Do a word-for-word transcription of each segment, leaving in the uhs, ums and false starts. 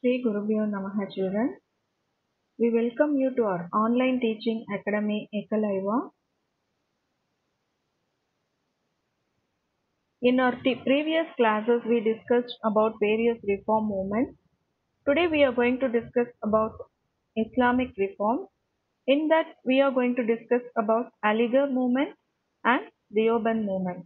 Sri Gurubhyo Namaha children. We welcome you to our online teaching academy Ekalaiva. In our t- previous classes we discussed about various reform movements. Today we are going to discuss about Islamic reform. In that we are going to discuss about Aligarh movement and Deoband movement.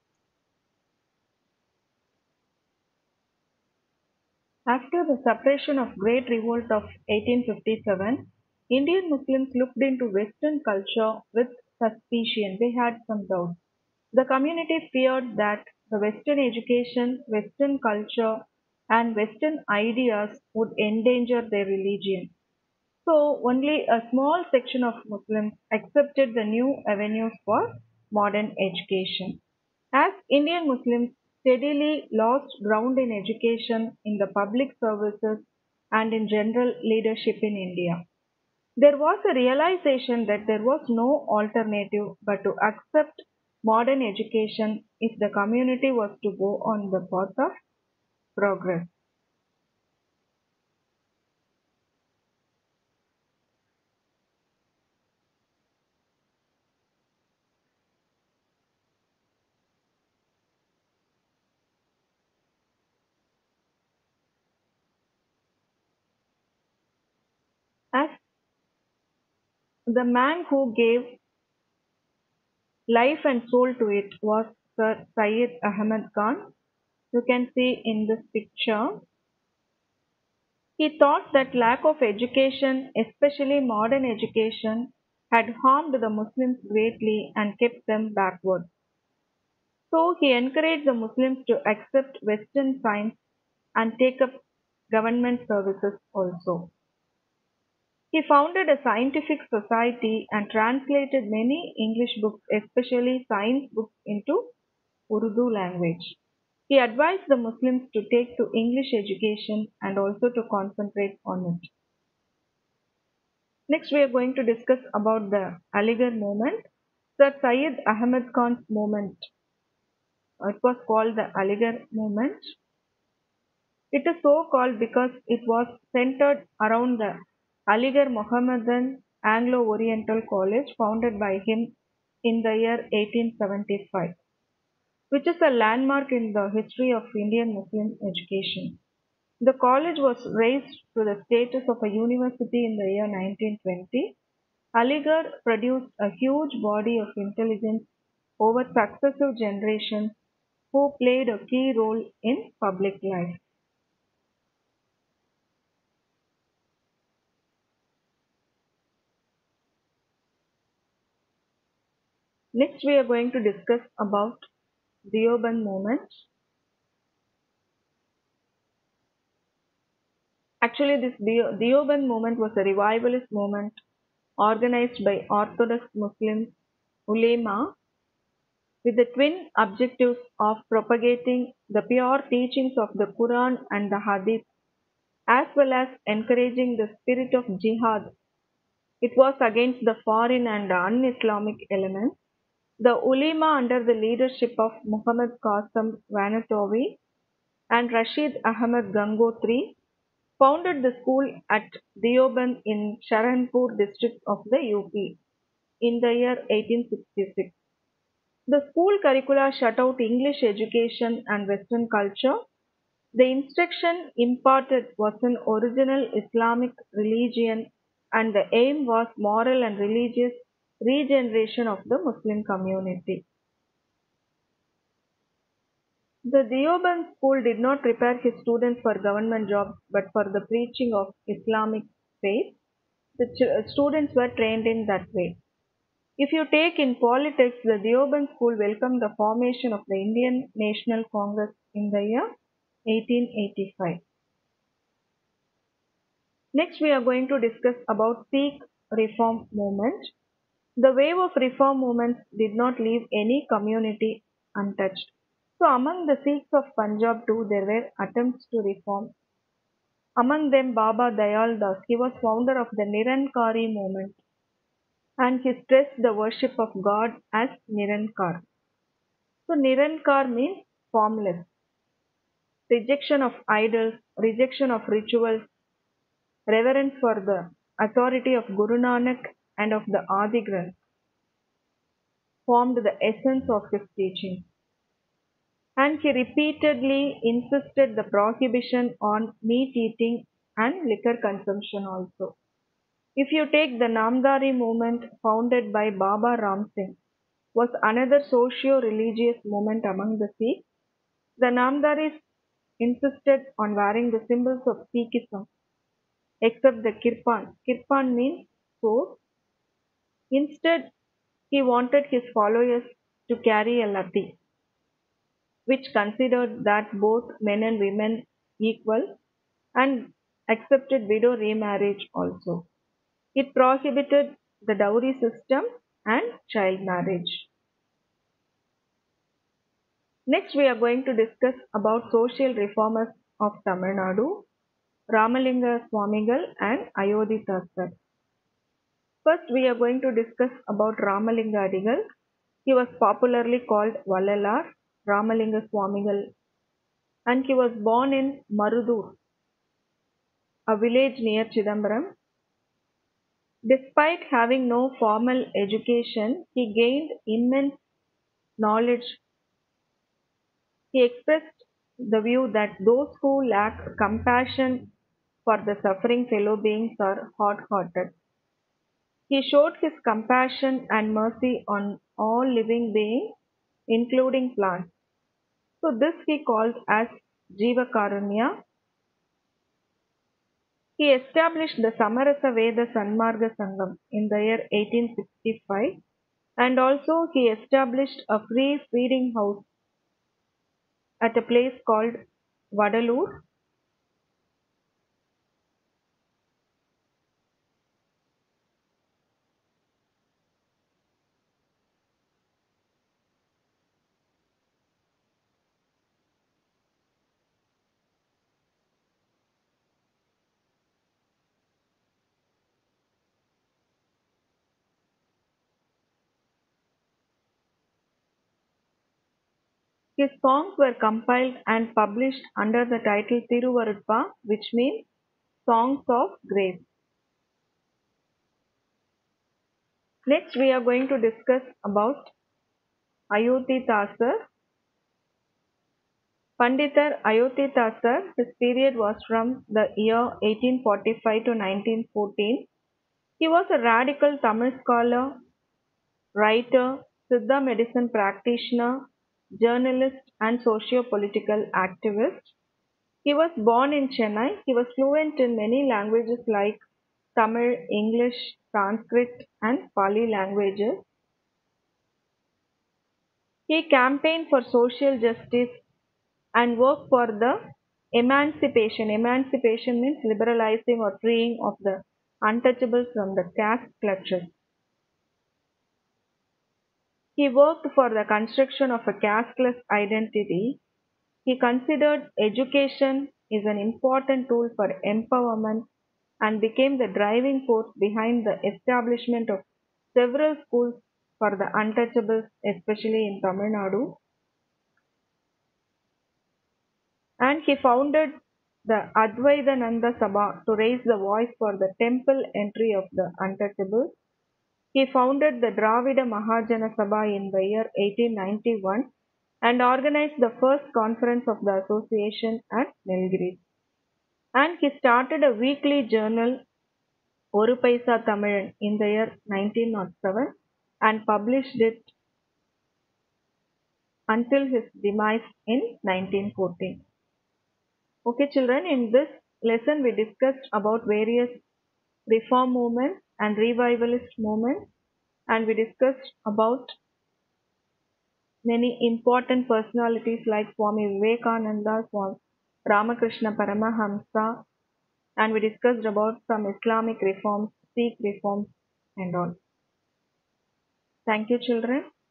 After the suppression of Great Revolt of eighteen fifty-seven, Indian Muslims looked into Western culture with suspicion. They had some doubts. The community feared that the Western education, Western culture, and Western ideas would endanger their religion. So, only a small section of Muslims accepted the new avenues for modern education. As Indian Muslims steadily lost ground in education, in the public services, and in general leadership in India, there was a realization that there was no alternative but to accept modern education if the community was to go on the path of progress. As the man who gave life and soul to it was Sir Syed Ahmad Khan. You can see in this picture. He thought that lack of education, especially modern education, had harmed the Muslims greatly and kept them backward. So he encouraged the Muslims to accept Western science and take up government services also. He founded a scientific society and translated many English books, especially science books, into Urdu language. He advised the Muslims to take to English education and also to concentrate on it. Next, we are going to discuss about the Aligarh movement. Sir Syed Ahmad Khan's movement. It was called the Aligarh movement. It is so called because it was centered around the Aligarh Mohammedan Anglo-Oriental College founded by him in the year eighteen seventy-five, which is a landmark in the history of Indian Muslim education. The college was raised to the status of a university in the year nineteen twenty. Aligarh produced a huge body of intelligence over successive generations who played a key role in public life. Next, we are going to discuss about Deoband movement. Actually, this Deo- Deoband movement was a revivalist movement organized by Orthodox Muslims, ulema, with the twin objectives of propagating the pure teachings of the Quran and the Hadith, as well as encouraging the spirit of jihad. It was against the foreign and un-Islamic elements. The ulema, under the leadership of Muhammad Qasim Vanatovi and Rashid Ahmad Gangotri, founded the school at Deoband in Sharanpur district of the U P in the year eighteen sixty-six. The school curricula shut out English education and Western culture. The instruction imparted was an original Islamic religion and the aim was moral and religious regeneration of the Muslim community. The Deoband school did not prepare his students for government jobs but for the preaching of Islamic faith. The ch- uh, students were trained in that way. If you take in politics, the Deoband school welcomed the formation of the Indian National Congress in the year eighteen eighty-five. Next, we are going to discuss about Sikh reform movement. The wave of reform movements did not leave any community untouched. So, among the Sikhs of Punjab too, there were attempts to reform. Among them, Baba Dayal Das. He was founder of the Nirankari movement, and he stressed the worship of God as Nirankar. So, Nirankar means formless. rejection of idols, rejection of rituals, reverence for the authority of Guru Nanak and of the Adi Granth formed the essence of his teaching. And he repeatedly insisted the prohibition on meat eating and liquor consumption also. If you take the Namdari movement founded by Baba Ram Singh, was another socio-religious movement among the Sikhs. The Namdaris insisted on wearing the symbols of Sikhism, except the kirpan. Kirpan means sword. Instead, he wanted his followers to carry a lati, which considered that both men and women equal and accepted widow remarriage also. It prohibited the dowry system and child marriage. Next, we are going to discuss about social reformers of Tamil Nadu, Ramalinga Swamigal and Ayodhya. First, we are going to discuss about Ramalinga Adigal. He was popularly called Vallalar, Ramalinga Swamigal, and he was born in Marudur, a village near Chidambaram. Despite having no formal education, he gained immense knowledge. He expressed the view that those who lack compassion for the suffering fellow beings are hot-hearted. He showed his compassion and mercy on all living beings, including plants. So this he called as Jivakarunya. He established the Samarasa Veda Sanmarga Sangam in the year eighteen sixty-five, and also he established a free feeding house at a place called Vadalur. His songs were compiled and published under the title Thiruvarutpa, which means Songs of Grace. Next, we are going to discuss about Ayodhya. Panditar Ayodhya, his period was from the year eighteen forty-five to nineteen fourteen. He was a radical Tamil scholar, writer, Siddha medicine practitioner, journalist and socio-political activist. He was born in Chennai. He was fluent in many languages like Tamil, English, Sanskrit and Pali languages. He campaigned for social justice and worked for the emancipation. Emancipation means liberalizing or freeing of the untouchables from the caste clutches. He worked for the construction of a casteless identity. He considered education is an important tool for empowerment and became the driving force behind the establishment of several schools for the untouchables, especially in Tamil Nadu. And he founded the Advaitananda Sabha to raise the voice for the temple entry of the untouchables. He founded the Dravida Mahajana Sabha in the year eighteen ninety-one and organized the first conference of the association at Nilgiris. And he started a weekly journal, Oru Paisa Tamilan, in the year nineteen oh seven and published it until his demise in nineteen fourteen. Okay children, in this lesson we discussed about various reform movements and revivalist movements, and we discussed about many important personalities like Swami Vivekananda, Swami Ramakrishna Paramahamsa, and we discussed about some Islamic reforms, Sikh reforms and all. Thank you children.